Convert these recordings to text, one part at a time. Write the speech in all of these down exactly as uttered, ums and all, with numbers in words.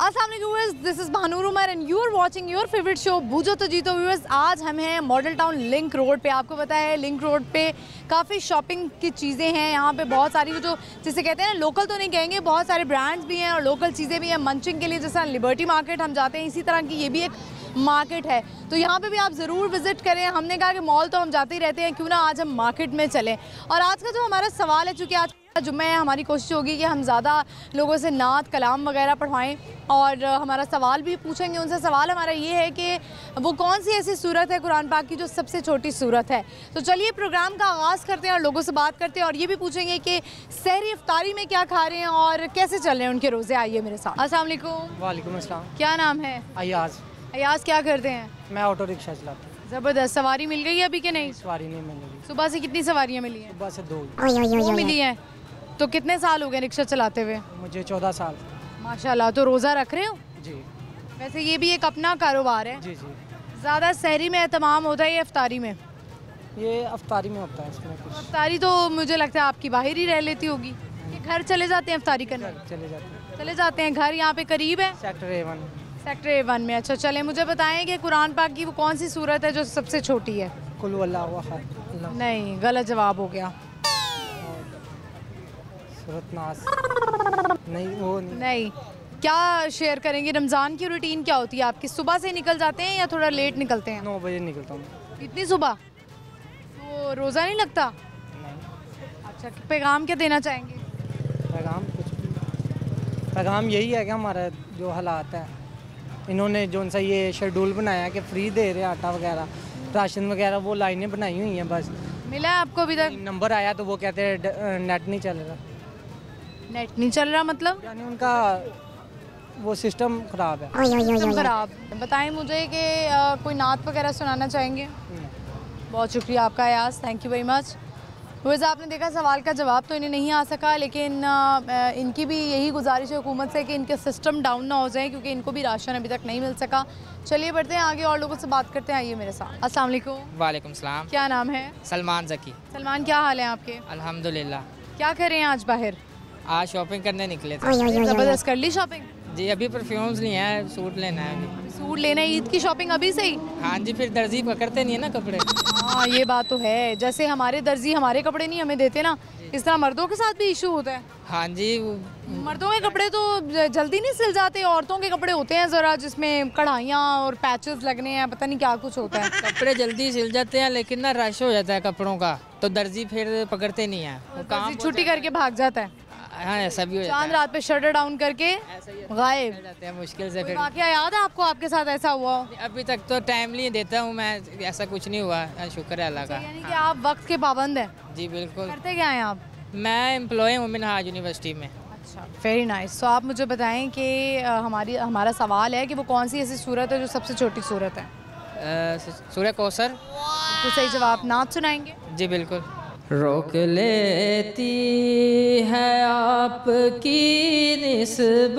अस्सलाम वालेकुम viewers, this is Bhanur Umar and you are watching your favourite show Boojho To जीतो। Viewers, आज हम हैं मॉडल टाउन लिंक रोड पे। आपको पता है लिंक रोड पे काफ़ी शॉपिंग की चीज़ें हैं। यहाँ पे बहुत सारी जो जिसे कहते हैं ना, लोकल तो नहीं कहेंगे, बहुत सारे ब्रांड्स भी हैं और लोकल चीज़ें भी हैं। मंचिंग के लिए जैसा लिबर्टी मार्केट हम जाते हैं, इसी तरह की ये भी एक मार्केट है, तो यहाँ पे भी आप ज़रूर विज़िट करें। हमने कहा कि मॉल तो हम जाते ही रहते हैं, क्यों ना आज हम मार्केट में चलें। और आज का जो हमारा सवाल है, चूँकि आज जुम्मा है, हमारी कोशिश होगी कि हम ज़्यादा लोगों से नात कलाम वगैरह पढ़वाएं और हमारा सवाल भी पूछेंगे उनसे। सवाल हमारा ये है कि वो कौन सी ऐसी सूरत है कुरान पाक की जो सबसे छोटी सूरत है। तो चलिए प्रोग्राम का आगाज़ करते हैं और लोगों से बात करते हैं और ये भी पूछेंगे कि सहरी इफ्तारी में क्या खा रहे हैं और कैसे चल रहे हैं उनके रोज़े। आइए मेरे साथ। अस्सलाम वालेकुम। वालेकुम अस्सलाम। क्या नाम है? अयाज। अयाज, क्या करते हैं? मैं ऑटो रिक्शा चलाता हूँ। ज़बरदस्त। सवारी मिल गई अभी कि नहीं? सवारी नहीं मिल रही। सुबह से कितनी सवारियाँ मिली हैं? सुबह से दो दो मिली हैं। तो कितने साल हो गए रिक्शा चलाते हुए? मुझे चौदह साल। माशाल्लाह। तो रोज़ा रख रहे हो? जी। वैसे ये भी एक अपना कारोबार है। जी जी। ज़्यादा सहरी में एहतमाम होता है या इफ्तारी में? ये अफ्तारी में होता है इसमें कुछ। इफ्तारी तो मुझे लगता है आपकी बाहर ही रह लेती होगी कि घर चले जाते हैं इफ्तारी करने? चले जाते हैं। चले जाते हैं। घर यहाँ पे करीब है? Sector A one. Sector A one में। अच्छा, चलें मुझे बताएं कि कुरान पाक की वो कौन सी सूरत है जो सबसे छोटी है? कुल वल्लाहु अहद। नहीं, गलत जवाब हो गया। सूरत नास। नहीं, वो नहीं। नहीं। क्या शेयर करेंगे, रमज़ान की रूटीन क्या होती है आपकी? सुबह से निकल जाते हैं या थोड़ा लेट निकलते हैं? नौ बजे निकलता हूँ। इतनी सुबह? तो रोज़ा नहीं लगता? नहीं। अच्छा, पैगाम क्या देना चाहेंगे? पैगाम कुछ भी। पैगाम यही है कि हमारा जो हालात है, इन्होंने जो सा ये शेड्यूल बनाया कि फ्री दे रहे आटा वगैरह, राशन वगैरह, वो लाइनें बनाई हुई हैं। बस मिला है आपको अभी तक? नंबर आया तो वो कहते हैं नेट नहीं चल रहा। नेट नहीं चल रहा मतलब? यानी उनका वो सिस्टम ख़राब है। सिस्टम ख़राब। बताएं मुझे कि आ, कोई नात वगैरह सुनाना चाहेंगे? बहुत शुक्रिया आपका Ayaz, thank you very much. वैसे आपने देखा सवाल का जवाब तो इन्हें नहीं आ सका, लेकिन आ, इनकी भी यही गुजारिश है हुकूमत से कि इनके सिस्टम डाउन ना हो जाए, क्योंकि इनको भी राशन अभी तक नहीं मिल सका। चलिए बढ़ते हैं आगे और लोगों से बात करते हैं। आइए मेरे साथ। अस्सलाम वालेकुम। वालेकुम सलाम। क्या नाम है? सलमान ज़की। सलमान, क्या हाल है आपके? अल्हम्दुलिल्लाह। क्या कर रहे हैं आज बाहर? आज शॉपिंग करने निकले थे। ज़बरदस्त। कर ली शॉपिंग? जी, अभी परफ्यूम्स लिए हैं, सूट लेना है अभी। सूट लेना है? ईद की शॉपिंग अभी से ही? हाँ जी, फिर दर्जी पकड़ते नहीं है ना कपड़े। हाँ, ये बात तो है। जैसे हमारे दर्जी हमारे कपड़े नहीं हमें देते ना, इस तरह मर्दों के साथ भी इशू होता है। हाँ जी। मर्दों के कपड़े तो जल्दी नहीं सिल जाते, औरतों के कपड़े होते हैं ज़रा जिसमें कढ़ाइयाँ और पैचेस लगने हैं, पता नहीं क्या कुछ होता है। कपड़े जल्दी सिल जाते हैं, लेकिन ना रश हो जाता है कपड़ों का, तो दर्जी फिर पकड़ते नहीं है। वो काम छुट्टी करके भाग जाता है। हाँ, ऐसा भी हो जाता चांद है। रात पे शटर डाउन करके गायब हो जाते हैं मुश्किल से। कोई फिर वाकया याद है आपको, आपके साथ ऐसा हुआ हो? अभी तक तो टाइमली देता हूँ मैं, ऐसा कुछ नहीं हुआ, शुक्र है अल्लाह का। यानी कि आप वक्त के पाबंद हैं? जी बिल्कुल। करते क्या हैं आप? मैं एम्प्लॉय हूँ मिनहाज यूनिवर्सिटी में। अच्छा, वेरी नाइस। तो आप मुझे बताएं कि अ, हमारी हमारा सवाल है कि वो कौन सी ऐसी सूरत है जो सबसे छोटी सूरत है? सूर्य कौसर। तो सही जवाब। नात सुनाएंगे? जी बिल्कुल। रोक लेती है आपकी निस्बत,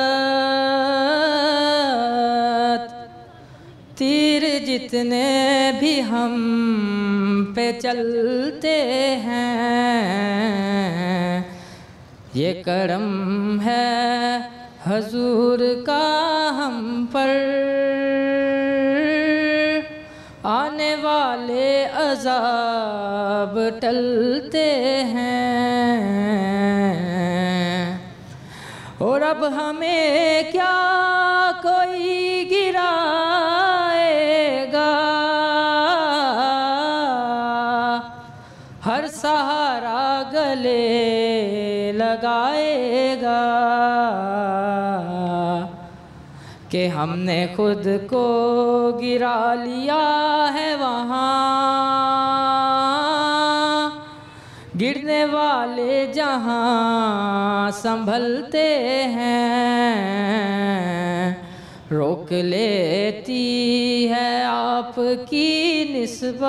तीर जितने भी हम पे चलते हैं, ये करम है हजूर का हम पर, आने वाले अजाब टलते हैं, और अब हमें क्या कोई गिराएगा, हर सहारा गले लगाएगा, कि हमने खुद को गिरा लिया है वहाँ, गिरने वाले जहाँ संभलते हैं, रोक लेती है आपकी निस्बत,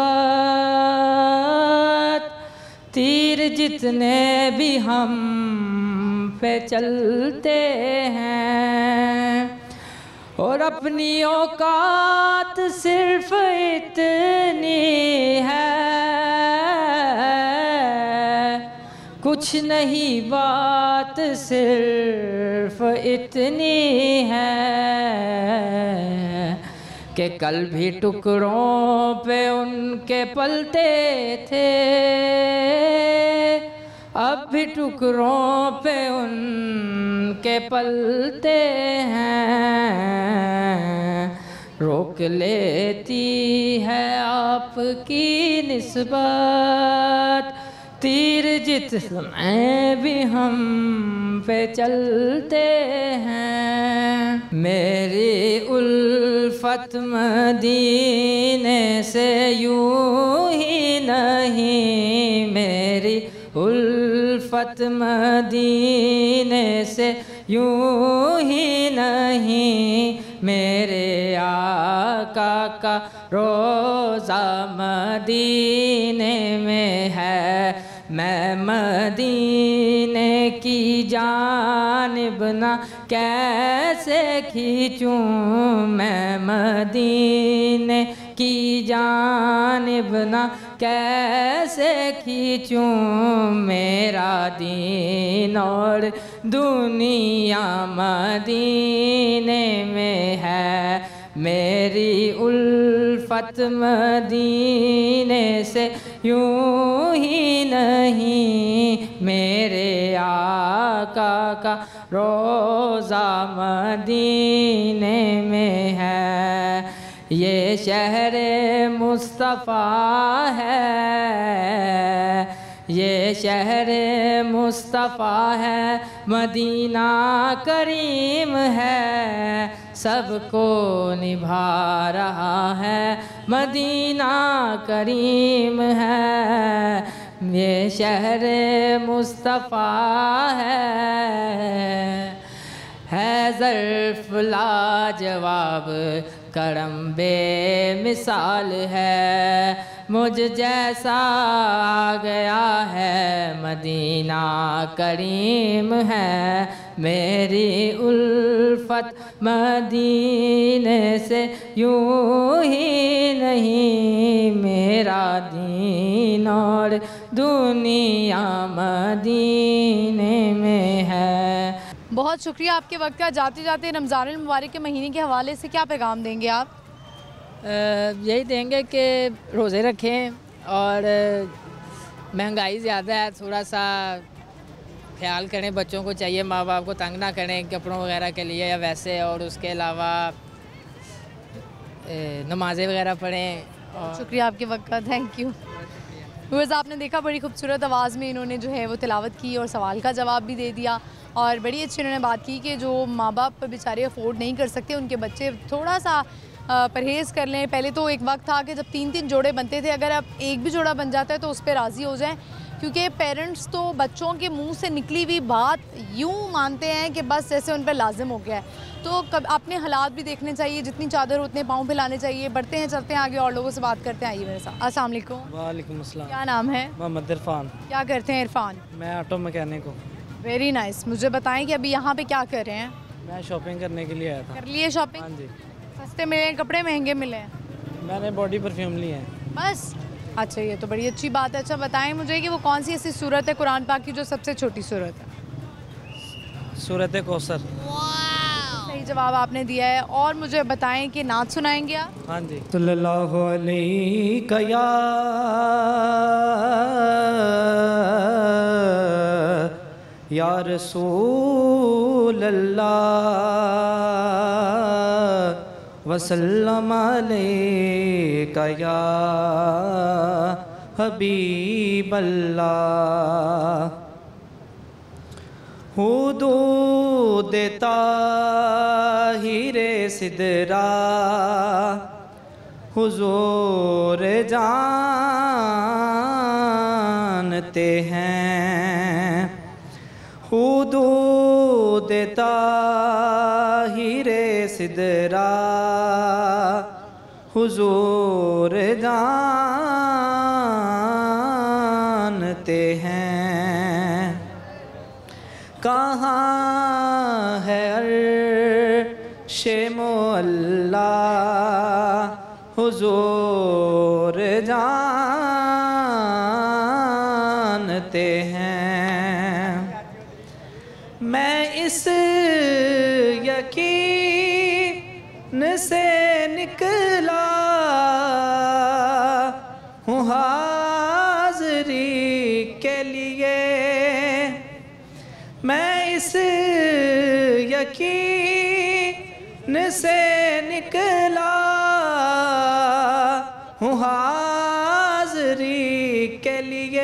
तीर जितने भी हम पे चलते हैं, और अपनी औकात सिर्फ इतनी है कुछ नहीं बात सिर्फ इतनी है कि कल भी टुकड़ों पे उनके पलते थे, अब भी टुकड़ों पे उनके पलते हैं। रोक लेती है आपकी निस्बत तीर जितने भी हम पे चलते हैं। मेरी उल्फत मदीने से यूं ही नहीं, मेरी उल्फत मदीने से यूं ही नहीं, मेरे आका का रोज़ा मदीने में है। मैं मदीने की जानिब ना कैसे खींचूं, मैं मदीने की जानिब ना कैसे खींचूं, मेरा दीन और दुनिया मदीने में है। मेरी उल्फत मदीने से यूं ही नहीं, मेरे आका का रोज़ा मदीने में है। ये शहरे मुस्तफ़ा है, ये शहरे मुस्तफ़ा है, मदीना करीम है, सबको निभा रहा है, मदीना करीम है। ये शहरे मुस्तफ़ा है, है ज़र्फ़ लाजवाब करम बेमिसाल है, मुझ जैसा आ गया है, मदीना करीम है। मेरी उल्फत मदीने से यूं ही नहीं, मेरा दीन और दुनिया मदीने में है। बहुत शुक्रिया आपके वक्त का। जाते जाते रमज़ानुल मुबारक के महीने के हवाले से क्या पैगाम देंगे आप? यही देंगे कि रोज़े रखें और महंगाई ज़्यादा है, थोड़ा सा ख्याल करें, बच्चों को चाहिए माँ बाप को तंग ना करें कपड़ों वगैरह के लिए या वैसे, और उसके अलावा नमाज़ें वगैरह पढ़ें। और शुक्रिया आपके वक्त का, थैंक यू। व्यूअर्स, आपने देखा बड़ी खूबसूरत आवाज़ में इन्होंने जो है वो तिलावत की और सवाल का जवाब भी दे दिया, और बड़ी अच्छी इन्होंने बात की कि जो माँ बाप बेचारे अफोर्ड नहीं कर सकते, उनके बच्चे थोड़ा सा परहेज़ कर लें। पहले तो एक वक्त था कि जब तीन तीन जोड़े बनते थे, अगर अब एक भी जोड़ा बन जाता है तो उस पर राज़ी हो जाएं, क्योंकि पेरेंट्स तो बच्चों के मुंह से निकली हुई बात यूँ मानते हैं कि बस जैसे उन पर लाजिम हो गया है। तो कब अपने हालात भी देखने चाहिए, जितनी चादर उतने पाँव फैलाने चाहिए। बढ़ते हैं, चलते हैं आगे और लोगों से बात करते हैं। आइए मेरे साथ। अस्सलाम वालेकुम। वालेकुम अस्सलाम। क्या नाम है? मोहम्मद इरफान। क्या करते हैं इरफान? मैं ऑटो मैकेनिक हूँ। Very nice. मुझे बताएं कि अभी यहाँ पे क्या कर रहे हैं? मैं शॉपिंग करने के लिए आया था। कर लिए शॉपिंग? हाँ जी। सस्ते मिले कपड़े, महंगे मिले? मैंने बॉडी परफ्यूम लिए हैं बस। अच्छा, ये तो बड़ी अच्छी बात है। अच्छा बताएं मुझे कि वो कौन सी ऐसी सूरत है कुरान पाक की जो सबसे छोटी सूरत है? सूरत कौसर। सही जवाब आपने दिया है। और मुझे बताएं कि नात सुनाएंगे आप? हाँ जी। सल्लल्लाहु अलैहि या या रसूल अल्लाह वसल्लम अलैका या हबीब अल्लाह। हुदूद ताहिरे सिदरा हुजूर जानते हैं। हुदूद ताहिरे सिदरा हुजूर जानते हैं। कहाँ है अर्शे मुअल्ला हुजूर जानते हैं। मैं इस यकीन से निकला हूँ हाज़री के लिए, मैं इस यकीन से निकला हूँ हाज़री के लिए।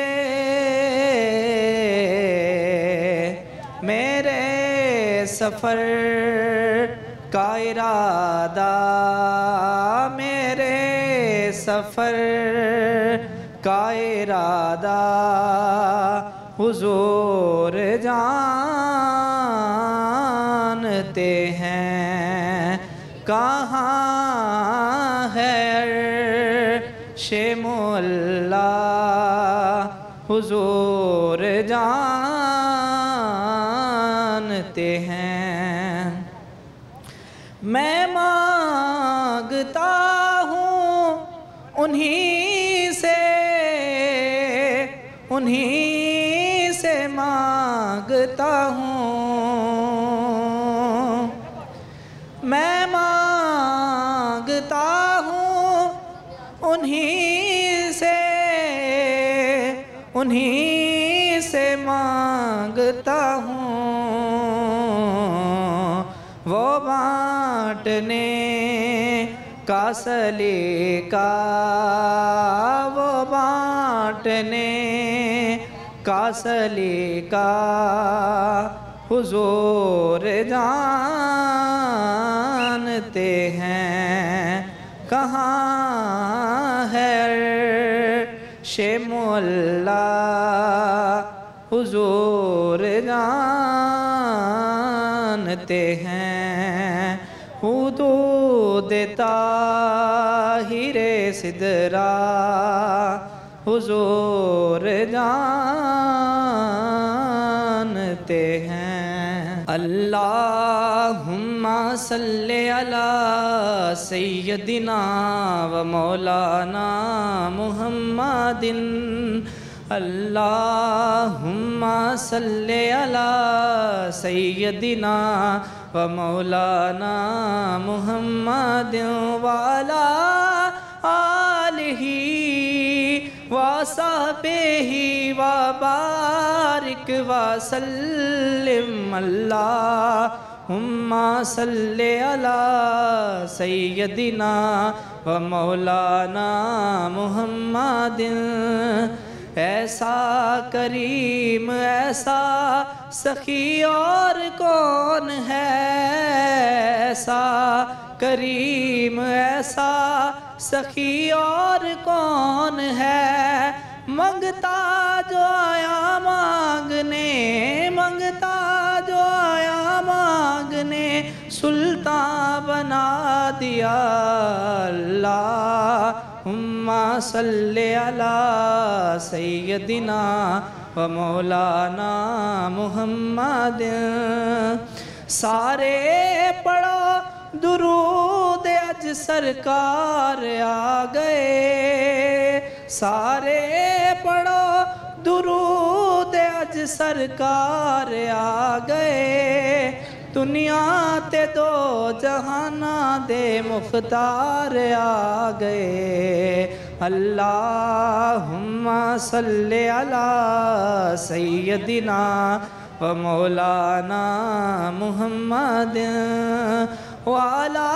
मेरे सफ़र का इरादा, मेरे सफ़र का इरादा हुजूर जानते हैं। कहाँ है अर्शे मुअल्ला हुजूर जानते हैं। मैं मांगता हूँ उन्हीं से, उन्हीं से मांगता हूँ। मैं मांगता हूँ उन्हीं से, उन्हीं से मांगता हूँ। वो बाँटने का सलीका, वो बाँटने का सलीका हुजूर जानते हैं। कहाँ है अर्शे मुअल्ला हुजूर जानते हैं। हुदूद ताहिरे सिदरा हुजूर जानते हैं। अल्लाहुम्मा सल्ले अला सय्यदिना व मौलाना मुहम्मदिन। अल्लाहुम्मा सल्ले अला सय्यदिना व मौलाना मुहम्मदिन वाला आलिही व सहबिही व बारिक व सल्लिम। अल्लाहुम्मा सल्ले अला सय्यदिना व मौलाना मुहम्मदिन। ऐसा करीम ऐसा सखी और कौन है, ऐसा करीम ऐसा सखी और कौन है। मंगता जो आया मांगने, मंगता जो आया मांगने सुल्तान बना दिया। अल्लाहुम्मा सल्ले अला सय्यदिना व मौलाना मुहम्मद। सारे पढ़ो दुरूद अज सरकार आ गए, सारे पढ़ो दुरूद अज सरकार आ गए। दुनिया ते दो जहाना दे मुख्तार आ गए। अल्लाहुम्मा सल्ले अला सय्यदिना व मौलाना मुहम्मद वाला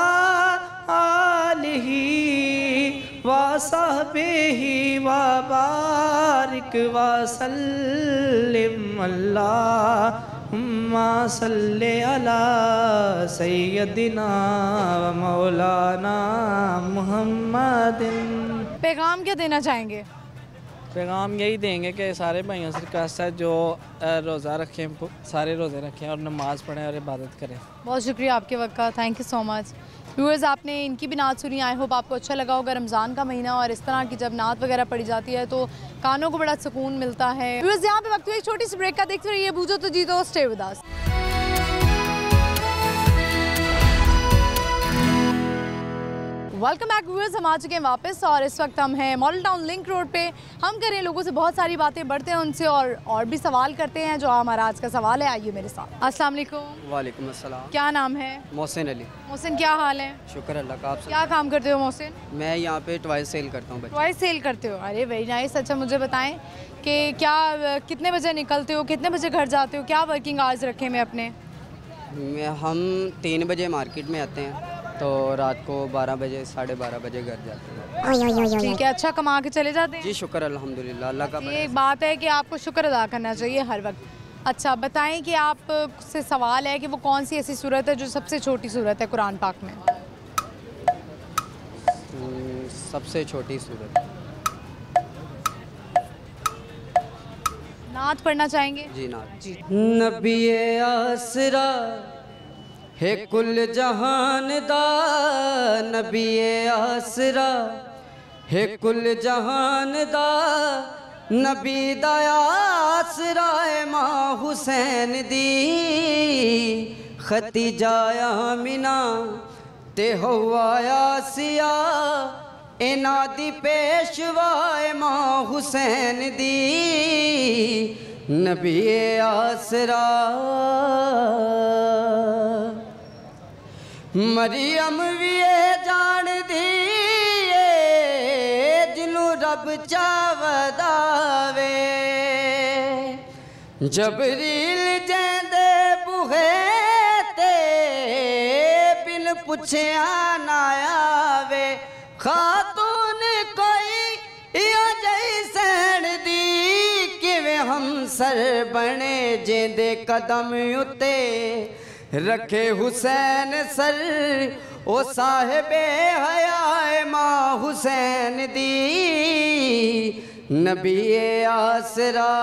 आलिही व सहबिही व बारिक व सल्लिम। अल्लाहुम्मा सल्ले अला सय्यदिना व मौलाना मुहम्मदिन। पैगाम क्या देना चाहेंगे? पैगाम यही देंगे कि सारे भाइयों से रिक्वेस्ट है जो रोज़ा रखें, सारे रोज़े रखें और नमाज़ पढ़ें और इबादत करें। बहुत शुक्रिया आपके वक्त का, thank you so much. Viewers, आपने इनकी भी नात सुनी, आई होप आपको अच्छा लगा होगा। रमज़ान का महीना और इस तरह की जब नात वगैरह पढ़ी जाती है तो कानों को बड़ा सुकून मिलता है। व्यूअर्स, यहाँ पे वक्त हुई एक छोटी सी ब्रेक का, देखते रहिए Boojho To Jeeto, stay with us. Welcome back viewers, हम आ चुके हैं वापस और इस वक्त हम हैं मॉडल टाउन लिंक रोड पे। हम करें लोगों से बहुत सारी बातें, बढ़ते हैं उनसे और और भी सवाल करते हैं। जो हमारा आज का सवाल है, आइए मेरे साथ। अस्सलाम वालेकुम। वालेकुम अस्सलाम। क्या नाम है? मोहसिन अली। मोहसिन, क्या हाल है? शुक्र अल्लाह का। आप क्या काम करते हो मोहसिन? मैं यहाँ पे टॉय सेल करता हूँ। टॉय सेल करते हो? अरे वेरी नाइस। अच्छा मुझे बताएं कि क्या कितने बजे निकलते हो, कितने बजे घर जाते हो, क्या वर्किंग आवर्स रखे मैं अपने? मैं हम तीन बजे मार्केट में आते हैं तो रात को बारह बजे साढ़े बारह बजे घर जाते हैं। ठीक है, अच्छा कमा के चले जाते हैं? जी शुक्र अल्हम्दुलिल्लाह, अल्लाह का। ये एक बात है कि आपको शुक्र अदा करना चाहिए हर वक्त। अच्छा बताएं कि आप से सवाल है कि वो कौन सी ऐसी सूरत है जो सबसे छोटी सूरत है कुरान पाक में? सबसे छोटी सूरत नात पढ़ना चाहेंगे? जी नात। जी। नबी आसरा है कुल जहान दा, नबी आसरा है कुल जहान दा, नबी दा आसरा है मां हुसैन दी, खतीजा आमिना ते हवा आसिया, इना दी पेशवाए मां हुसैन दी, नबी आसरा। मरियम भी जान दी जिनू रब चावदावे, जबरील जेंदे बुहे ते बिन पुछया ना आवे, खातून कोई या जैसन दी किवे हम सर बने, जेंदे कदम उते रखे हुसैन सर, ओ साहिबे हयाए मां हुसैन दी, नबी आसरा।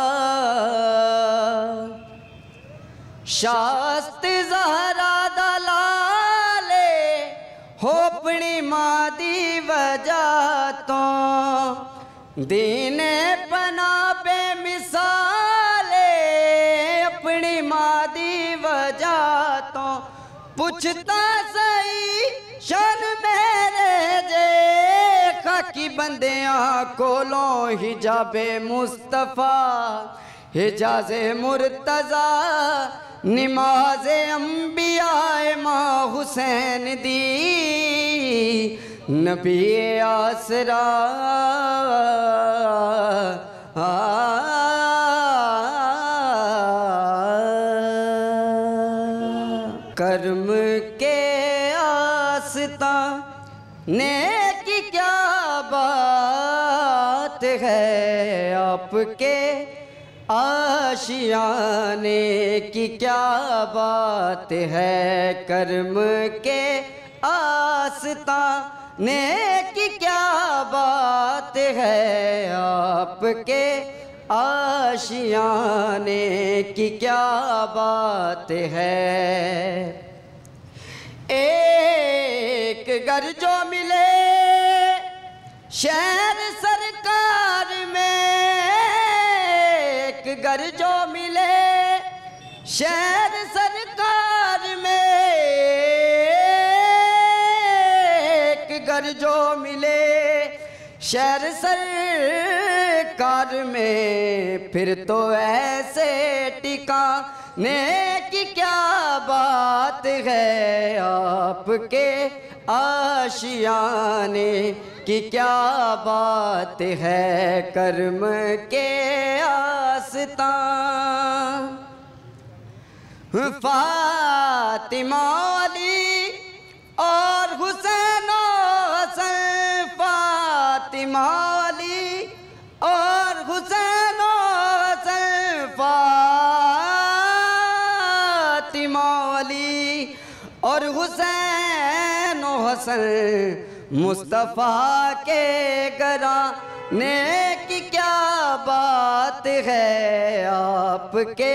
शास्त ज़हरा दलाले हो अपनी मां दी वजह तो, दीने पना बेमिसाले अपनी मां दी वजह तो, पुछता सही शन मेरे जे खाकी बंदियां कोलों हिजाबे मुस्तफ़ा, हिजाज़े मुर्तज़ा निमाज़े अंबियाए मां हुसैन दी, नबी आसरा। कर्म के आस्ता नेकी क्या बात है, आपके आशियाने की क्या बात है, कर्म के आस्ता नेकी क्या बात है, आपके आशियाने की क्या बात है। एक घर जो मिले शहर सरकार में, एक घर जो मिले शहर सरकार में, एक घर जो मिले शहर सरकार में, फिर तो ऐसे टिकाने की क्या बात है, आपके आशियाने की क्या बात है, कर्म के आस्ता। फातिमा अली और हुसैन हसन, फातिमा अली और हुसैन हसन, फातिमा अली और हुसैन हसन, मुस्तफ़ा के घराने की क्या बात है, आपके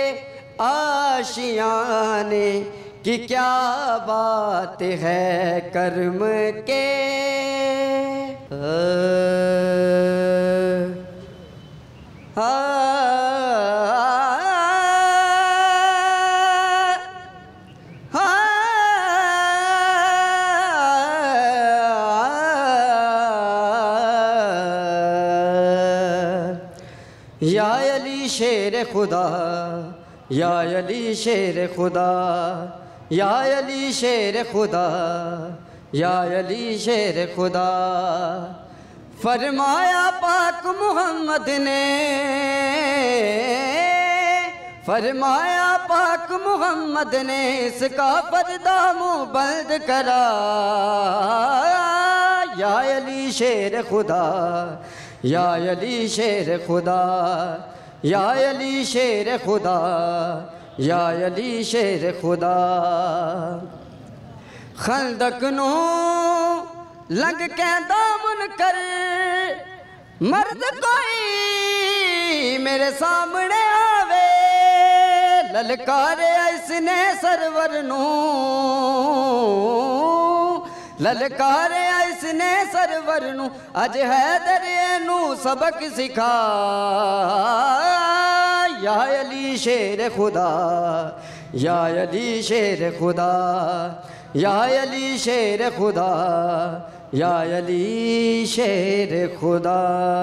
आशियाने की क्या बात है, कर्म के आ, आ, आ, या अली शेर खुदा, या अली शेर खुदा, या अली शेर खुदा, या अली शेर खुदा। फरमाया पाक मोहम्मद ने, फरमाया पाक मोहम्मद ने इसका पर्दा मुँह बंद करा। या अली शेर खुदा, या अली शेर खुदा, या अली शेर खुदा, या अली शेर खुदा। खंदक नो लग के दामन कर, मर्द कोई मेरे सामने आवे, ललकारे इसने सरवर नू, ललकारे इसने सरवर नू, अज हैदर नू सबक सिखा। या अली शेर खुदा, या अली शेर खुदा, या अली शेर खुदा, या अली शेर खुदा।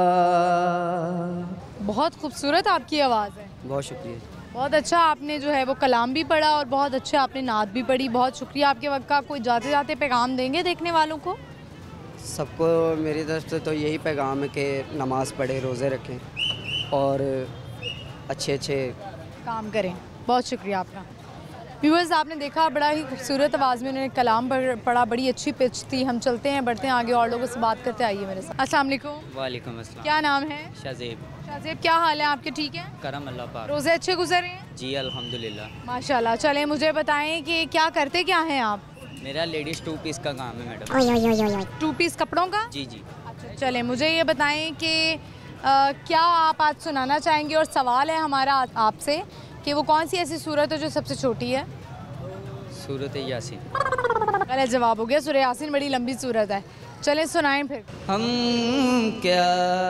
बहुत खूबसूरत आपकी आवाज़ है। बहुत शुक्रिया। बहुत अच्छा आपने जो है वो कलाम भी पढ़ा और बहुत अच्छा आपने नात भी पढ़ी। बहुत शुक्रिया आपके वक्त का। कोई जाते जाते पैगाम देंगे देखने वालों को? सबको मेरी तरफ से तो यही पैगाम है कि नमाज़ पढ़े, रोज़े रखें और अच्छे अच्छे काम करें। बहुत शुक्रिया आपका। व्यूअर्स, आपने देखा बड़ा ही खूबसूरत आवाज़ में उन्होंने कलाम पढ़ा, बड़ी अच्छी पिच थी। हम चलते हैं, बढ़ते हैं आगे और लोगों से बात करते। आइए मेरे साथ। अस्सलाम वालेकुम। वालेकुम अस्सलाम। क्या नाम है? शाज़ेब। शाज़ेब, क्या हाल है आपके? ठीक है, करम अल्लाह पाक। रोज़े अच्छे गुजर हैं? जी अल्हम्दुलिल्लाह माशाल्लाह। चलें, मुझे बताएं कि क्या करते क्या हैं आप? मेरा लेडीज़ टू पीस का काम है मैडम। टू पीस कपड़ों का? जी जी। अच्छा, चलें, मुझे ये बताएं कि आ, क्या आप आज सुनाना चाहेंगे? और सवाल है हमारा आपसे कि वो कौन सी ऐसी सूरत है जो सबसे छोटी है? सूरत यासीन। गलत जवाब हो गया। सूरह यासीन बड़ी लंबी सूरत है। चलें, सुनाएं फिर। हम क्या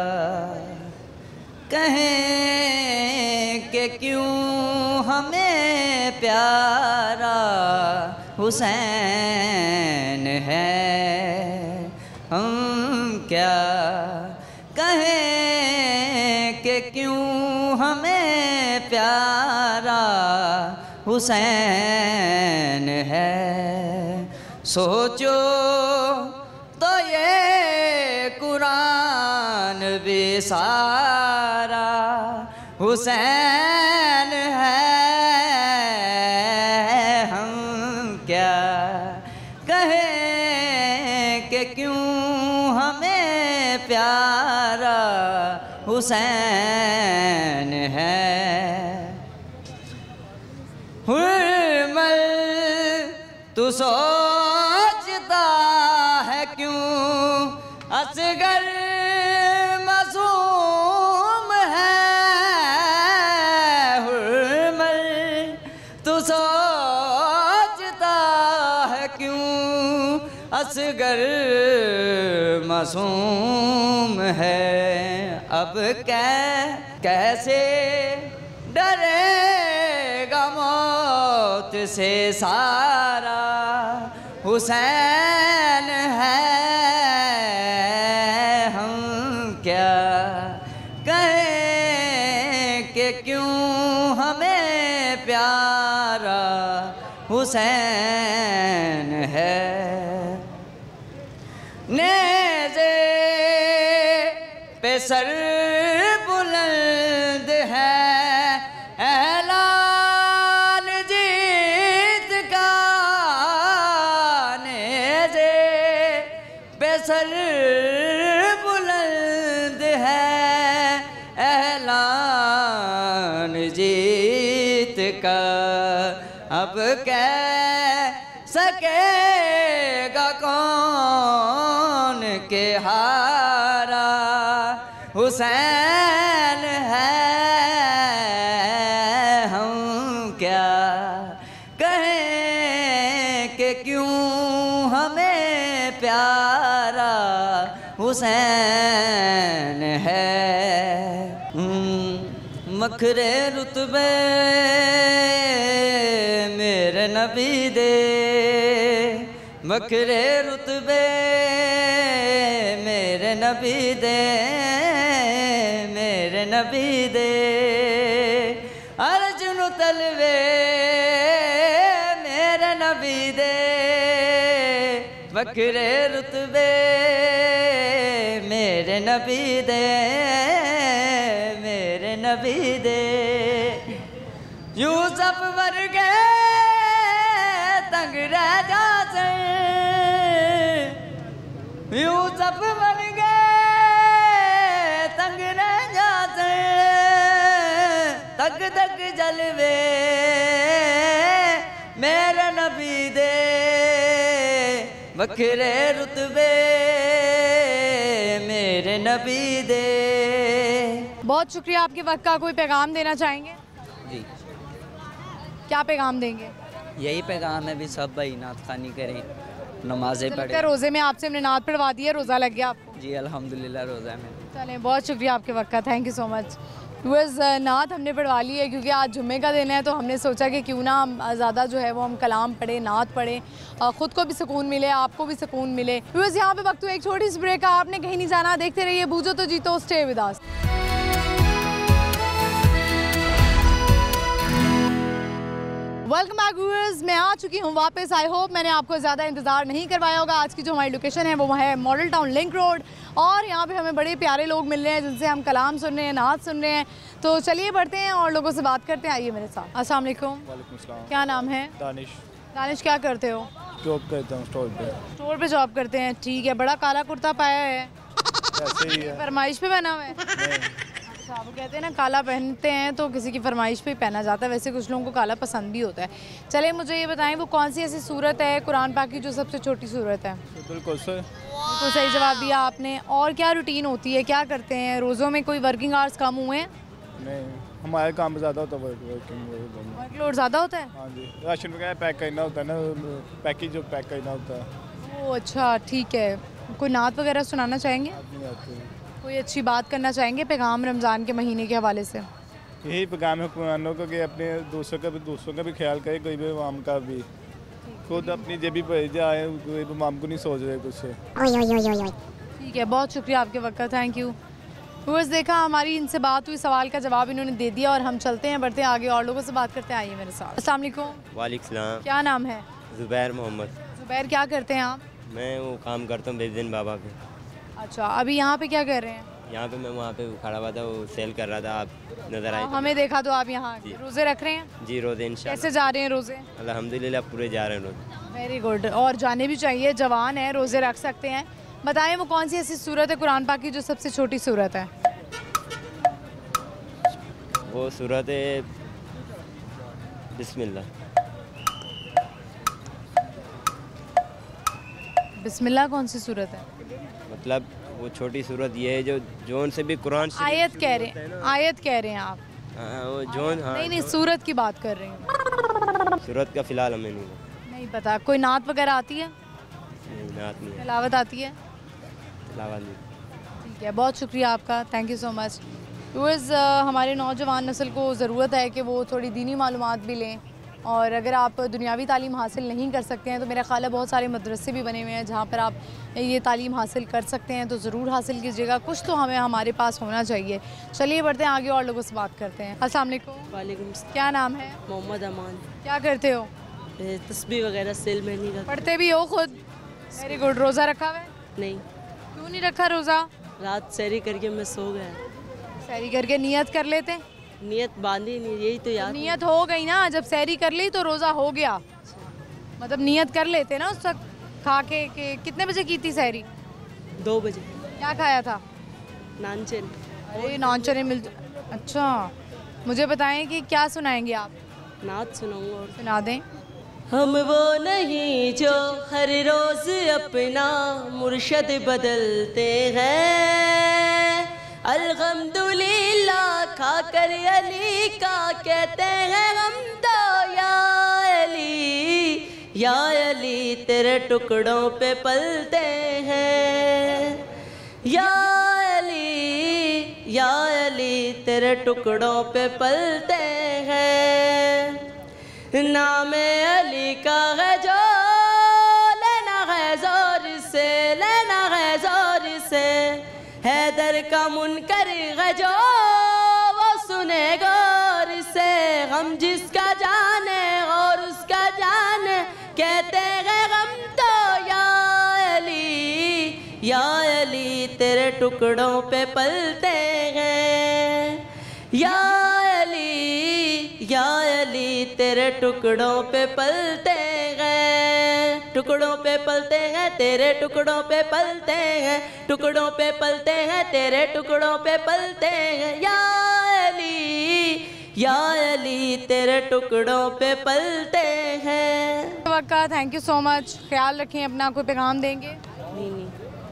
कहें कि क्यों हमें प्यारा हुसैन है। हम क्या कहें कि क्यों हमें प्यारा हुसैन है। सोचो तो ये कुरान भी सारा हुसैन है। हम क्या कहें कि क्यों हमें प्यारा हुसैन है। हुर्मल तू सोचता है क्यों असगर मासूम है। हुर्मल तू सोचता है क्यों असगर मासूम है। अब कै कैसे डरेगा मौत से सारा हुसैन है। हम क्या कहें कि क्यों हमें प्यारा हुसैन है। नेज़े पे सर बुलंद है ऐलान जीत का। नेज़े पे सर बुलंद है ऐलान जीत का। अब कह सकेगा कौन के हारा हुसैन है। हम क्या कहें कि क्यों हमें प्यारा हुसैन है। मखरे रुतबे मेरे नबी दे, मखरे रुतबे मेरे नबी दे, मेरे नबी दे अर्ज नू तलवे मेरे नबी दे वखरे रुतबे मेरे नबी दे मेरे नबी दे यूसुफ वर्गे तंग रह जाते यूसुफ वर्गे तंग रह जाते तक तक जलवे मेरे नबी दे वखरे रुतबे मेरे नबी दे। बहुत शुक्रिया आपके वक्त का। कोई पैगाम देना चाहेंगे? जी क्या पैगाम देंगे? यही पैगाम है भी सब भाई नात खानी करें, नमाजें पढ़ें। रोज़े में आपसे हमने नात पढ़वा दी है, रोज़ा लग गया आपको? जी अल्हम्दुलिल्लाह रोज़ा में। चलें, बहुत शुक्रिया आपके वक्त का, थैंक यू सो मच। बस नात हमने पढ़वा ली है क्योंकि आज जुम्मे का दिन है, तो हमने सोचा कि क्यों ना ज़्यादा जो है वो हम कलाम पढ़ें, नात पढ़ें, ख़ुद को भी सुकून मिले, आपको भी सुकून मिले। बस यहाँ पे वक्त हुआ एक छोटी सी ब्रेक का, आपने कहीं नहीं जाना, देखते रहिए Boojho To Jeeto, stay with us. Welcome back viewers, मैं आ चुकी हूँ वापस। आई होप मैंने आपको ज़्यादा इंतज़ार नहीं करवाया होगा। आज की जो हमारी लोकेशन है वो है मॉडल टाउन लिंक रोड, और यहाँ पे हमें बड़े प्यारे लोग मिल रहे हैं जिनसे हम कलाम सुन रहे हैं, नात सुन रहे हैं। तो चलिए बढ़ते हैं और लोगों से बात करते हैं, आइए मेरे साथ। अस्सलाम वालेकुम। वालेकुम सलाम। क्या नाम है? दानिश। दानिश, क्या करते हो? जॉब करता हूँ स्टोर पे। स्टोर पे जॉब करते हैं, ठीक है। बड़ा काला कुर्ता पाया है, ऐसे ही है। फरमाइश पे पहना हुआ है? अच्छा, वो कहते हैं ना काला पहनते हैं तो किसी की फरमाइश पे ही पहना जाता है, वैसे कुछ लोगों को काला पसंद भी होता है। चलिए मुझे ये बताएं, वो कौन सी ऐसी सूरत है कुरान पाक की जो सबसे छोटी सूरत है? बिल्कुल सर, बिल्कुल सही जवाब दिया आपने। और क्या रूटीन होती है, क्या करते हैं रोज़ों में? कोई वर्किंग आवर्स कम हुए हैं? नहीं, हमारे काम ज़्यादा होता है, वर्किंग वर्कलोड ज़्यादा होता है? हाँ जी, राशन वगैरह पैक करना होता है ना, पैकेज जो पैक करना होता है। ओह अच्छा, ठीक है। कोई नात वगैरह सुनाना चाहेंगे? नहीं आते। कोई अच्छी बात करना चाहेंगे पैगाम रमज़ान के महीने के हवाले से? यही पैगाम है कुरानों का कि अपने दूसरों का भी दूसरों का भी ख्याल करें, कोई भी आवाम का भी, खुद अपनी जेबी पर जाए, कोई आवाम को नहीं सोच रहे कुछ। ठीक है, बहुत शुक्रिया आपके वक्त का, थैंक यू। बस देखा, हमारी इनसे बात हुई, सवाल का जवाब इन्होंने दे दिया, और हम चलते हैं, बढ़ते हैं आगे, और लोगों से बात करते हैं, आइए मेरे साथ। अस्सलाम वालेकुम। वालेकुम सलाम। क्या नाम है? ज़ुबैर मोहम्मद। ज़ुबैर, क्या करते हैं आप? मैं वो काम करता हूँ बेदीन बाबा पे। अच्छा, अभी यहाँ पे क्या कर रहे हैं? यहाँ पे मैं वहाँ पे खड़ा हुआ था, वो सेल कर रहा था, आप नज़र आए। हमें देखा तो आप यहाँ रोज़े रख रहे हैं? जी रोज़े इंशाल्लाह। कैसे जा रहे हैं रोज़े? अल्हम्दुलिल्लाह पूरे जा रहे हैं रोज़े। वेरी गुड, और जाने भी चाहिए, जवान है, रोज़े रख सकते हैं। बताएं वो कौन सी ऐसी सूरत है कुरान पाक की जो सबसे छोटी सूरत है? वो सूरत है बिस्मिल्लाह। बिस्मिल्लाह कौन सी सूरत है? मतलब वो छोटी सूरत ये है जो जोन से भी कुरान शरीफ आयत कह रहे हैं, आयत कह रहे हैं आप? हाँ, वो जोन। हाँ, नहीं नहीं, सूरत की बात कर रही हूँ। सूरत का फ़िलहाल हमें नहीं नहीं पता। कोई नात वगैरह आती है? नहीं, नात नहीं है, तिलावत आती है? तिलावत नहीं। ठीक है, बहुत शुक्रिया आपका, thank you so much. Viewers, हमारे नौजवान नस्ल को ज़रूरत है कि वो थोड़ी दीनी मालूमात भी लें, और अगर आप दुनियावी तालीम हासिल नहीं कर सकते हैं तो मेरा ख्याल है बहुत सारे मदरसे भी बने हुए हैं जहाँ पर आप ये तालीम हासिल कर सकते हैं, तो ज़रूर हासिल कीजिएगा। कुछ तो हमें हमारे पास होना चाहिए। चलिए बढ़ते हैं आगे और लोगों से बात करते हैं। अस्सलाम वालेकुम। वालेकुम सलाम। क्या नाम है? मोहम्मद अमान। क्या करते हो? तस्बीह वगैरह सेल में नहीं रखा। पढ़ते भी हो खुद? Very good. रोज़ा रखा हुआ है? नहीं। क्यों नहीं रखा रोज़ा? रात सहरी करके मैं सो गया। सहरी करके नियत कर लेते? नियत बांधी नहीं, यही तो याद। नियत हो गई ना, जब सहरी कर ली तो रोज़ा हो गया। मतलब नियत कर लेते ना उस वक्त खा के, के कितने बजे की थी सहरी? दो बजे। क्या खाया था? नानचन। अरे नानचने मिल। अच्छा, मुझे बताएं कि क्या सुनाएंगे आप? नात सुनाऊंगा। और सुना दें। हम वो नहीं जो हर रोज अपना मुर्शद बदलते हैं, अल्हम्दुलिल्लाह खाकर अली का कहते हैं हम तो, या अली या अली तेरे टुकड़ों पे पलते हैं, या अली या अली तेरे टुकड़ों पे पलते हैं। नाम अली का है जो लेना है जोर से, लेना है जोर से, हैदर का मुनकर है जो गम जिसका जाने और उसका जाने, कहते हैं गम तो या अली, या अली तेरे टुकड़ों पे पलते हैं, या अली, या अली तेरे टुकड़ों पे पलते हैं, टुकड़ों पे पलते हैं तेरे टुकड़ों पे पलते हैं, टुकड़ों पे पलते हैं तेरे टुकड़ों पे पलते हैं, या अली, या अली तेरे टुकड़ों पे पलते हैं। वक्का थैंक यू सो मच, ख्याल रखें अपना, कोई पैगाम देंगे? नहीं नहीं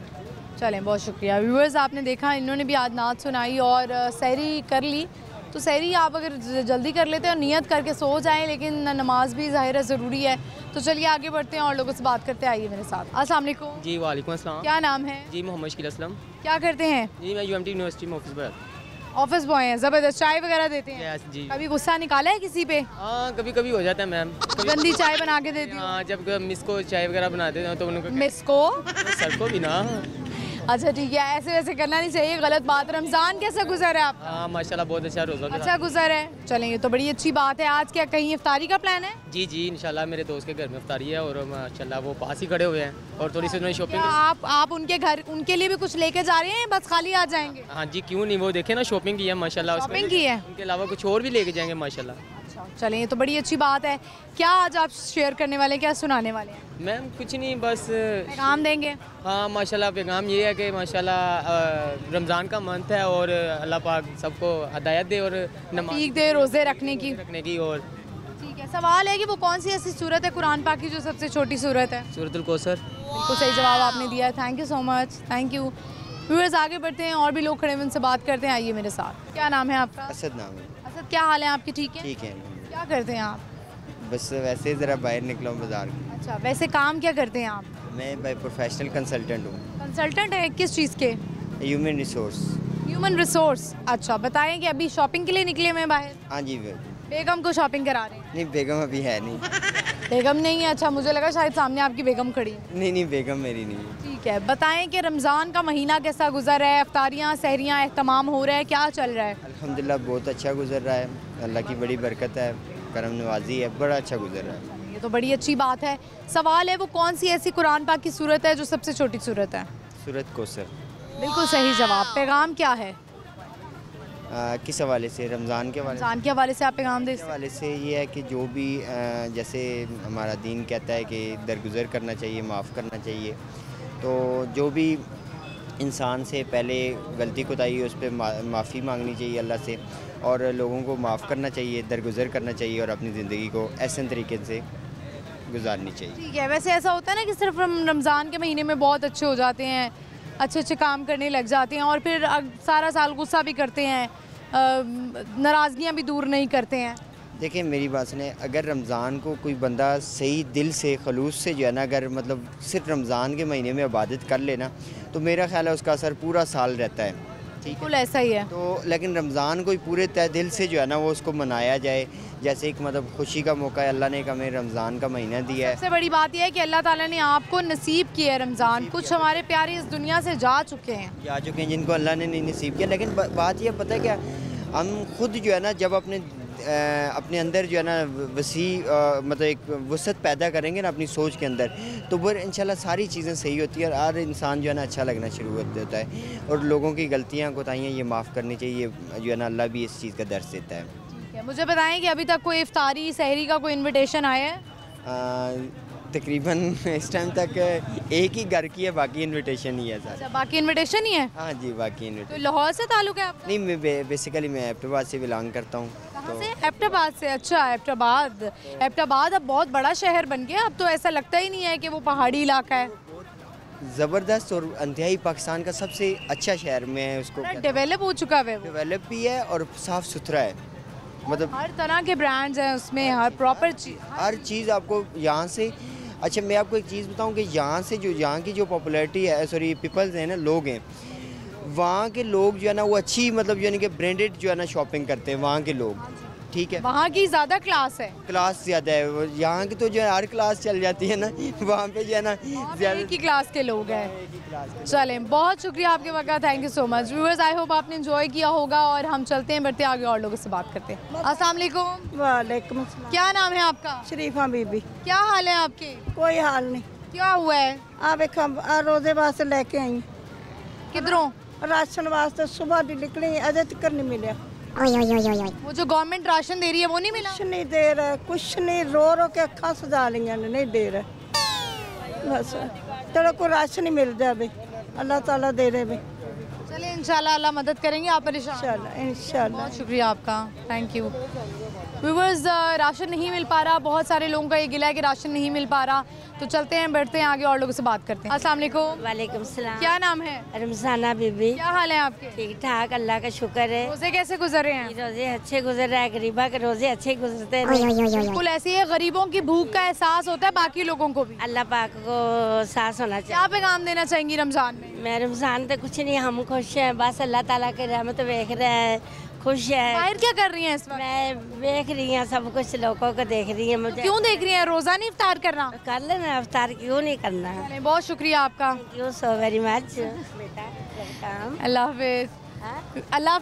चलें, बहुत शुक्रिया। व्यूअर्स आपने देखा इन्होंने भी आज नात सुनाई और सहरी कर ली। तो सहरी आप अगर जल्दी कर लेते हैं और नियत करके सो जाएं, लेकिन नमाज भी ज़ाहिर है ज़रूरी है। तो चलिए आगे बढ़ते हैं और लोगों से बात करते हैं, आइए मेरे साथ। अस्सलाम वालेकुम। जी वालेकुम अस्सलाम। क्या नाम है? जी मोहम्मद शकील असलम। क्या करते हैं? जी मैं यूएमटी यूनिवर्सिटी में ऑफिस बॉय ऑफिस बॉय हैं। ज़बरदस्त। चाय वगैरह देते हैं? यस जी। कभी गुस्सा निकाला है किसी पे? हाँ कभी कभी हो जाता है मैम। गंदी चाय बना के देती हूँ? हाँ जब मिस को चाय वगैरह बना देते हैं तो उनको मिस को सर को भी ना। अच्छा ठीक है, ऐसे वैसे करना नहीं चाहिए, गलत बात। रमज़ान कैसा गुजर है आपका? हाँ माशाल्लाह बहुत अच्छा रोज़ा। अच्छा गुजर है, चलें ये तो बड़ी अच्छी बात है। आज क्या कहीं इफ्तारी का प्लान है? जी जी इंशाल्लाह मेरे दोस्त के घर में इफ्तारी है और माशाल्लाह वो पास ही खड़े हुए हैं और थोड़ी सी उन्होंने शॉपिंग। आप आप उनके घर उनके लिए भी कुछ लेके जा रहे हैं, बस खाली आ जाएंगे? हाँ जी क्यों नहीं, वो देखे ना शॉपिंग की है माशाल्लाह। शॉपिंग की है, उनके अलावा कुछ और भी लेके जाएंगे माशाल्लाह। अच्छा चलें ये तो बड़ी अच्छी बात है। क्या आज आप शेयर करने वाले हैं, क्या सुनाने वाले हैं? मैम कुछ नहीं, बस पैगाम देंगे? हाँ माशाल्लाह पैगाम ये है कि माशाल्लाह रमज़ान का मंथ है और अल्लाह पाक सबको हिदायत दे और नमाज दे, रोज़े रखने की रखने की। और ठीक है, सवाल है कि वो कौन सी ऐसी सूरत है कुरान पाक की जो सबसे छोटी सूरत है? सूरतुल कौसर। बिल्कुल सही जवाब आपने दिया है, thank you so much, thank you. Viewers आगे बढ़ते हैं और भी लोग खड़े हैं, उनसे बात करते हैं, आइए मेरे साथ। क्या नाम है आपका? असद नाम है। असद, क्या हाल है आपकी? ठीक है। ठीक है। क्या करते हैं आप? बस वैसे ज़रा बाहर निकला हूँ बाजार। अच्छा, वैसे काम क्या करते हैं आप? मैं बाई प्रोफेशनल कंसल्टेंट हूँ। कंसल्टेंट है किस चीज़ के? Human resource. Human resource. अच्छा बताएं कि अभी शॉपिंग के लिए निकले हुए हैं बाहर? हाँ जी। बेगम को शॉपिंग करा रहे हैं? नहीं बेगम अभी है नहीं। बेगम नहीं है? अच्छा मुझे लगा शायद सामने आपकी बेगम खड़ी है। नहीं नहीं बेगम मेरी नहीं है। ठीक है, बताएं कि रमज़ान का महीना कैसा गुजर है, इफ्तारियाँ सहरियाँ एहतमाम हो रहा है, क्या चल रहा है? अल्हम्दुलिल्लाह बहुत अच्छा गुजर रहा है, अल्लाह की बड़ी बरकत है, करम नवाजी है, बड़ा अच्छा गुजर रहा है। ये तो बड़ी अच्छी बात है। सवाल है वो कौन सी ऐसी कुरान पाक की सूरत है जो सबसे छोटी सूरत है? सूरत कौसर। बिल्कुल सही जवाब। पैगाम क्या है? आ, किस हवाले से? रमज़ान के हवाले? रमज़ान के हवाले से आप पैगाम दे? हवाले से ये है कि जो भी आ, जैसे हमारा दीन कहता है कि दरगुजर करना चाहिए, माफ़ करना चाहिए, तो जो भी इंसान से पहले गलती कोताही है उस पर माफ़ी मांगनी चाहिए अल्लाह से और लोगों को माफ़ करना चाहिए, दरगुजर करना चाहिए और अपनी ज़िंदगी को ऐसे तरीके से गुजारनी चाहिए। ठीक है, वैसे ऐसा होता है ना कि सिर्फ रमज़ान के महीने में बहुत अच्छे हो जाते हैं, अच्छे अच्छे काम करने लग जाते हैं और फिर सारा साल गुस्सा भी करते हैं, नाराज़गियाँ भी दूर नहीं करते हैं। देखिए मेरी बात सुने, अगर रमज़ान को कोई बंदा सही दिल से खलूस से जो है ना, अगर मतलब सिर्फ रमज़ान के महीने में इबादत कर लेना तो मेरा ख्याल है उसका असर पूरा साल रहता है। बिल्कुल ऐसा ही है। तो लेकिन रमज़ान को पूरे तय दिल से जो है ना वो उसको मनाया जाए, जैसे एक मतलब खुशी का मौका है, अल्लाह ने हमें रमज़ान का महीना दिया है। सबसे बड़ी बात यह है कि अल्लाह ताला ने आपको नसीब किया है रमज़ान। कुछ हमारे प्यारे इस दुनिया से जा चुके हैं जा चुके हैं जिनको अल्लाह ने नहीं नसीब किया। लेकिन बात यह पता है क्या, हम खुद जो है ना जब अपने आ, अपने अंदर जो है ना वसी मतलब एक वसत पैदा करेंगे ना अपनी सोच के अंदर, तो वो इंशाल्लाह सारी चीज़ें सही होती है और हर इंसान जो है ना अच्छा लगना शुरू हो जाता है और लोगों की गलतियाँ कोताहियाँ ये माफ़ करनी चाहिए, जो है ना अल्लाह भी इस चीज़ का दर्स देता है। ठीक है, मुझे बताएं कि अभी तक कोई इफ्तारी सहरी का कोई इन्विटेशन आया है? आ, तकरीबन इस टाइम तक एक ही घर की है, बाकी इनविटेशन ही है सर। अच्छा, बाकी इनविटेशन ही है? हाँ जी बाकी तो इनविटेशन। लाहौर से ताल्लुक है आपका? नहीं मैं बे, बेसिकली मैं एबटाबाद से बिलोंग करता हूँ। कहाँ से? एबटाबाद से। अच्छा एबटाबाद, एबटाबाद अब बहुत बड़ा शहर बन गया, अब तो ऐसा लगता ही नहीं है कि वो पहाड़ी इलाका है। ज़बरदस्त और इंतहाई पाकिस्तान का सबसे अच्छा शहर में उसको डेवलप हो चुका है, डेवलप भी है और साफ़ सुथरा है, मतलब हर तरह के ब्रांड्स हैं उसमें, हर प्रॉपर चीज़ हर चीज़ आपको यहाँ से। अच्छा मैं आपको एक चीज़ बताऊँ कि यहाँ से जो यहाँ की जो पॉपुलैरिटी है, सॉरी पीपल्स हैं ना, लोग हैं वहाँ के लोग जो है ना वो अच्छी मतलब यानी कि ब्रांडेड जो है ना शॉपिंग करते हैं वहाँ के लोग। ठीक है। वहाँ की ज़्यादा क्लास है, क्लास ज़्यादा है, वो यहाँ की तो जो है हर क्लास चल जाती है ना, वहाँ पे जो है ना ज़्यादा की क्लास के लोग हैं। चलें, बहुत शुक्रिया आपके वक्त, thank you so much. Viewers, I hope आपने एंजॉय किया होगा और हम चलते हैं, बढ़ते आगे और लोगों से बात करते हैं। अस्सलाम वालेकुम। वालेकुम अस्सलाम। क्या नाम है आपका? शरीफा बीबी। क्या हाल है आपके? कोई हाल नहीं। क्या हुआ है? आप एक रोजे वास्ते लेके आई। किधरों? राशन वास्ते सुबह भी निकली, अजे तक नहीं मिला। वो जो गवर्नमेंट राशन दे रही है वो नहीं मिला? कुछ नहीं दे रहा, कुछ नहीं, रो रो के अखा सजा लिया, नहीं दे रहा। बस तेरे को राशन ही मिल जाए, अल्लाह ताला दे रहे भी। चलिए इंशाल्लाह अल्लाह मदद करेंगे, आप परेशान इंशाल्लाह इंशाल्लाह। बहुत शुक्रिया आपका, थैंक यू। व्यूअर्स, राशन नहीं मिल पा रहा, बहुत सारे लोगों का ये गिला है कि राशन नहीं मिल पा रहा, तो चलते हैं, बैठते हैं, आगे और लोगों से बात करते हैं। अस्सलाम वालेकुम। वालेकुम सलाम। क्या नाम है? रमजाना बीबी। क्या हाल है आपके? ठीक ठाक, अल्लाह का शुक्र है। रोजे कैसे गुजर रहे हैं? रोजे अच्छे गुजर रहे हैं, गरीबा के रोजे अच्छे गुजरते हैं। बिल्कुल ऐसे ही गरीबों की भूख का एहसास होता है बाकी लोगों को भी। अल्लाह पाक को एहसास होना चाहिए। क्या पैगाम देना चाहेंगी रमजान में? मैं रमजान तो कुछ नहीं, हम खुश हैं, बस अल्लाह ताला की रहमत देख रहे हैं, खुश है। बाहर क्या कर रही हैं इस वक्त? मैं देख रही हूँ, सब कुछ लोगों को देख रही है। मुझे क्यों देख रही हैं? रोजा नहीं इफ्तार करना? कर लेना इफ्तार, क्यों नहीं करना। बहुत शुक्रिया आपका, thank you so very much बेटा, वेलकम। अल्लाह हाफिज। अल्लाह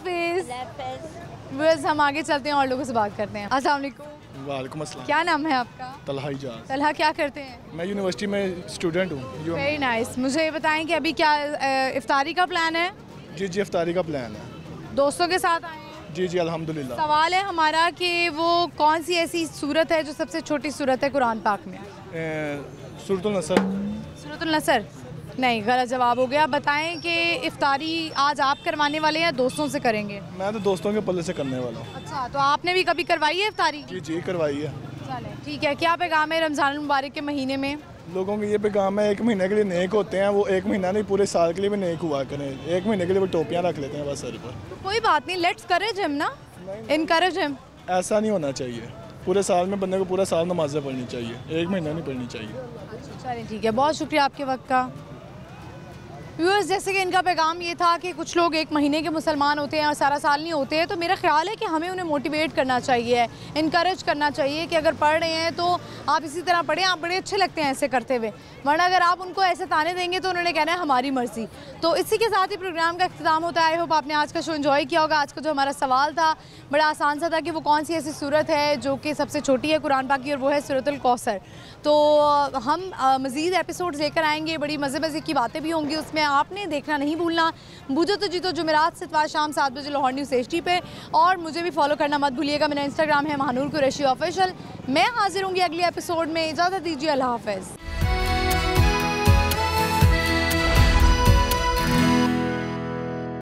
हाफिज। बस हम आगे चलते हैं और लोगों से बात करते हैं। अस्सलाम वालेकुम। वालेकुम अस्सलाम। क्या नाम है आपका? तलहा इजाज़। तलहा, क्या करते हैं? मैं यूनिवर्सिटी में स्टूडेंट हूँ। Very nice. मुझे ये बताएं कि अभी क्या इफ्तारी का प्लान है? जी जी, इफ्तारी का प्लान है। दोस्तों के साथ आए हैं? जी जी अल्हम्दुलिल्लाह। सवाल है हमारा कि वो कौन सी ऐसी सूरत है जो सबसे छोटी सूरत है कुरान पाक में? सूरतुल नसर। सूरतुल नसर नहीं, गलत जवाब हो गया। बताएं कि इफ्तारी आज आप करवाने वाले हैं, दोस्तों से करेंगे? मैं तो दोस्तों के पल्ले से करने वाला हूँ। अच्छा, तो आपने भी कभी करवाई है इफ्तारी? जी जी करवाई है। चलें ठीक है। क्या पैगाम है रमज़ान मुबारक के महीने में? लोगों के ये पैगाम है, एक महीने के लिए नेक होते हैं, वो एक महीना नहीं पूरे साल के लिए भी नेक हुआ करें। एक महीने के लिए वो टोपियाँ रख लेते हैं बस सर पर। कोई बात नहीं, लेट्स करेज हिम ना, इनकरेज हिम। ऐसा नहीं होना चाहिए, पूरे साल में बंदे को पूरा साल नमाज़ें पढ़नी चाहिए, एक महीना नहीं पढ़नी चाहिए। चलिए ठीक है, बहुत शुक्रिया आपके वक्त का। व्यूअर्स, जैसे कि इनका पैगाम ये था कि कुछ लोग एक महीने के मुसलमान होते हैं और सारा साल नहीं होते हैं, तो मेरा ख्याल है कि हमें उन्हें मोटिवेट करना चाहिए, इनकरेज करना चाहिए कि अगर पढ़ रहे हैं तो आप इसी तरह पढ़ें, आप बड़े अच्छे लगते हैं ऐसे करते हुए। वरना अगर आप उनको ऐसे ताने देंगे तो उन्होंने कहना है हमारी मर्ज़ी। तो इसी के साथ ही प्रोग्राम का इख्तिताम होता है। आई होप आपने आज का शो एंजॉय किया होगा। आज का जो हमारा सवाल था बड़ा आसान सा था कि वो कौन सी ऐसी सूरत है जो कि सबसे छोटी है कुरान पाक की, और वो है सूरतुल कौसर। तो हम मज़ीद एपिसोड्स लेकर आएंगे, बड़ी मज़े मज़े की बातें भी होंगी उसमें, आपने देखना नहीं भूलना। बूझो तो जीतो जुमेरात से इतवार शाम सात बजे लाहौर न्यूज़ एच डी पे, और मुझे भी फॉलो करना मत भूलिएगा। मेरा इंस्टाग्राम है महानूर कुरैशी ऑफिशियल। मैं हाजिर होंगी अगले एपिसोड में, इजाज़त दीजिए, अल्लाह हाफ़िज़।